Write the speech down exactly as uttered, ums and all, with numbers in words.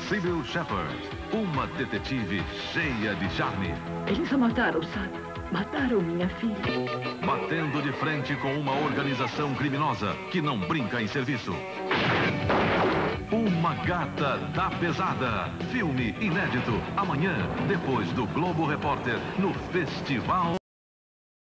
Sybil Shepherd, uma detetive cheia de charme. Eles a mataram, sabe? Mataram minha filha. Batendo de frente com uma organização criminosa que não brinca em serviço. Uma Gata da Pesada. Filme inédito. Amanhã, depois do Globo Repórter, no Festival...